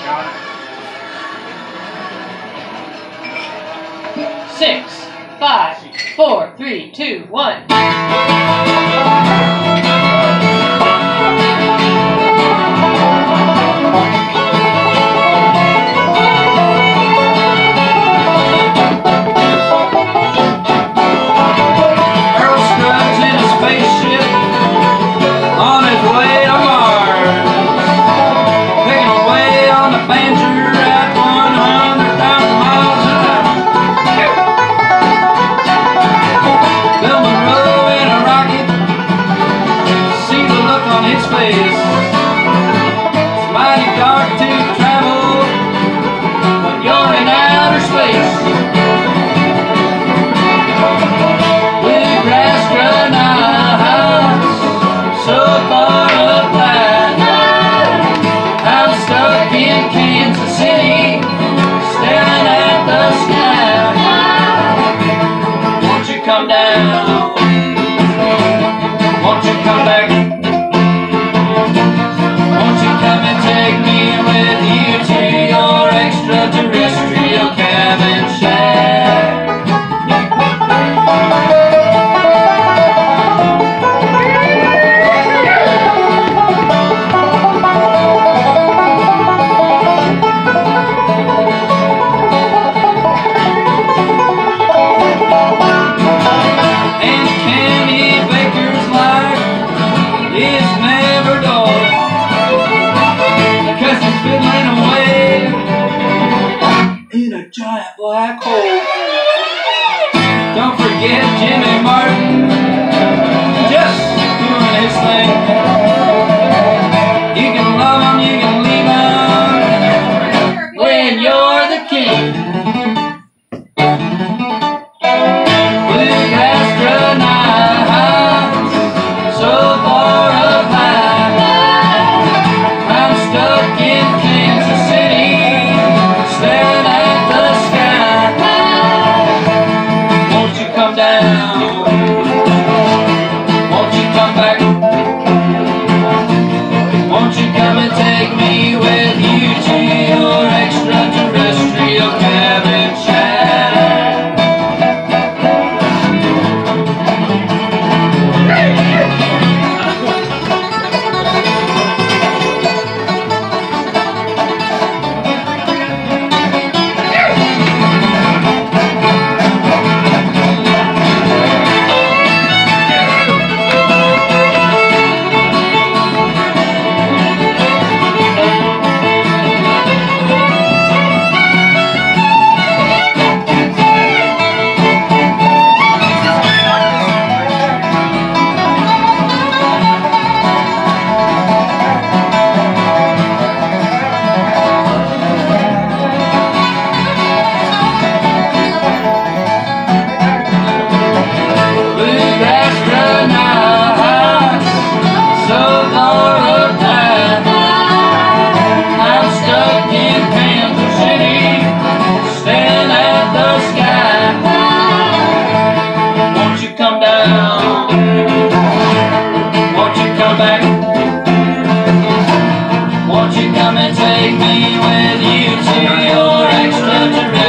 6, 5, 4, 3, 2, 1. Come down, won't you come back? Won't you come and take me with you to your extraterrestrial cabin shack? Giant black hole. Don't forget Jimmy Martin, just doing his thing. You can love him, you can leave him when you're the king. Blue astronauts, so far up high. I'm stuck in Kansas City, staring at come down, won't you come back? Won't you come and take me with you to your extraterrestrial cabin shack? Come down, won't you come back? Won't you come and take me with you to your extraterrestrial